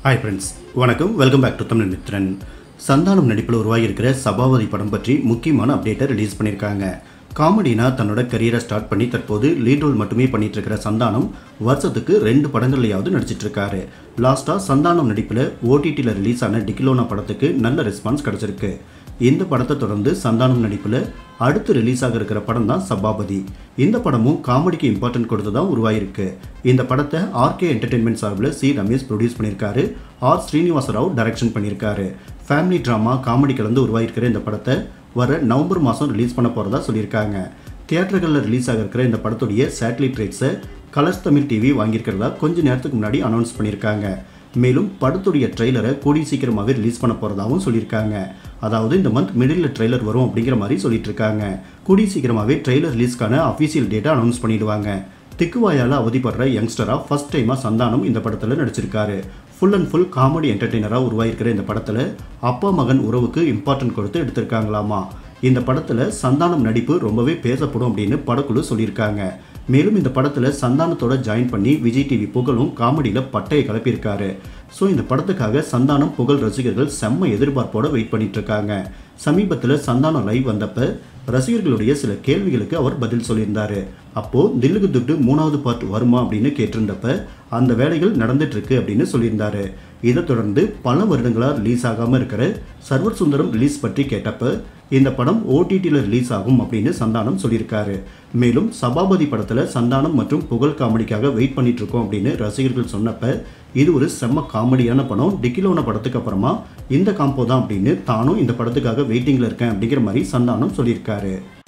Hi friends, வணக்கம் welcome back to Tamil Mithran. Santhanam நடிப்பில் உருவாகியிருக்கிற சபாபதி படம் பற்றி முக்கியமான அப்டேட்டை ரிலீஸ் பண்ணியிருக்காங்க. காமெடினா தன்னோட கரியரை ஸ்டார்ட் பண்ணி தற்போது லீட் ரோல் மட்டுமே பண்ணிட்டு இருக்கிற சந்தானம் வருஷத்துக்கு 2 படங்கள்லையாவது நடிச்சிட்டு இருக்காரு. லாஸ்டா சந்தானம் நடிப்பில் ஓடிடியில் ரிலீஸ் ஆன டிக்கிலோனா படத்துக்கு நல்ல ரெஸ்பான்ஸ் கிடைச்சிருக்கு. இந்த படத்தை தொடர்ந்து சந்தானம் நடிப்பில் அடுத்து ரிலீஸ் ஆக இருக்கிற படம் தான் சபாபதி. இந்த படமும் காமெடிக்கு இம்பார்ட்டன்ட் கொடுத்து தான் உருவாயிருக்கு. இந்த படத்தை ஆர்கே என்டர்டெயின்மெண்ட் சார்பில் சி ரமேஷ் ப்ரொடியூஸ் பண்ணியிருக்காரு. ஆர் ஸ்ரீனிவாச ராவ் டைரக்ஷன் பண்ணியிருக்காரு. ஃபேமிலி ட்ராமா காமெடி கலந்து உருவாயிருக்கிற இந்த படத்தை வர நவம்பர் மாதம் ரிலீஸ் பண்ண போகிறதா சொல்லியிருக்காங்க. தியேட்டர்களில் ரிலீஸ் ஆக இருக்கிற இந்த படத்துடைய சேட்டலைட் ரைட்ஸை கலர்ஸ் தமிழ் டிவி வாங்கியிருக்கிறதா கொஞ்ச நேரத்துக்கு முன்னாடி அனௌன்ஸ் பண்ணியிருக்காங்க. மேலும் படத்துடைய ட்ரெய்லரை கூடிய சீக்கிரமாகவே ரிலீஸ் பண்ண போகிறதாகவும் சொல்லியிருக்காங்க. அதாவது இந்த மந்த் மிடில் ட்ரெய்லர் வரும் அப்படிங்கிற மாதிரி சொல்லிட்டு இருக்காங்க. கூடிய சீக்கிரமாகவே ட்ரெய்லர் ரிலீஸ்க்கான அஃபீஷியல் டேட்டை அனௌன்ஸ் பண்ணிடுவாங்க. திக்குவாயால் அவதிப்படுற யங்ஸ்டராக ஃபர்ஸ்ட் டைமாக சந்தானம் இந்த படத்தில் நடிச்சிருக்காரு. ஃபுல் அண்ட் ஃபுல் காமெடி என்டர்டெய்னராக உருவாயிருக்கிற இந்த படத்தில் அப்பா மகன் உறவுக்கு இம்பார்ட்டன்ட் கொடுத்து எடுத்திருக்காங்களாமா. இந்த படத்தில் சந்தானம் நடிப்பு ரொம்பவே பேசப்படும் அப்படின்னு படக்குழு சொல்லியிருக்காங்க. மேலும் இந்த படத்தில் சந்தானத்தோட ஜாயின் பண்ணி விஜய் டிவி புகழும் காமெடியில் பட்டையை கிளப்பியிருக்காரு. ஸோ இந்த படத்துக்காக சந்தானம் புகழ் ரசிகர்கள் செம்ம எதிர்பார்ப்போட வெயிட் பண்ணிட்டு இருக்காங்க. சமீபத்தில் சந்தானம் லைவ் வந்தப்ப ரசிகர்களுடைய சில கேள்விகளுக்கு அவர் பதில் சொல்லியிருந்தாரு. அப்போது தில்லுக்கு துட்டு 3வது பார்ட் வருமா அப்படின்னு கேட்டிருந்தப்ப அந்த வேலைகள் நடந்துட்டு இருக்கு அப்படின்னு சொல்லியிருந்தாரு. இதை தொடர்ந்து பல வருடங்களாக ரிலீஸ் ஆகாமல் இருக்கிற சர்வர் சுந்தரம் ரிலீஸ் பற்றி கேட்டப்ப இந்த படம் ஓடிடியில் ரிலீஸ் ஆகும் அப்படின்னு சந்தானம் சொல்லியிருக்காரு. மேலும் சபாபதி படத்தில் சந்தானம் மற்றும் புகழ் காமெடிக்காக வெயிட் பண்ணிட்டு இருக்கோம் அப்படின்னு ரசிகர்கள் சொன்னப்ப இது ஒரு செம்ம காமெடியான படம், டிக்கிலோனா படத்துக்கு அப்புறமா இந்த காம்போ தான் அப்படின்னு தானும் இந்த படத்துக்காக வெயிட்டிங்கில் இருக்கேன் அப்படிங்கிற மாதிரி சந்தானம் சொல்லியிருக்காரு.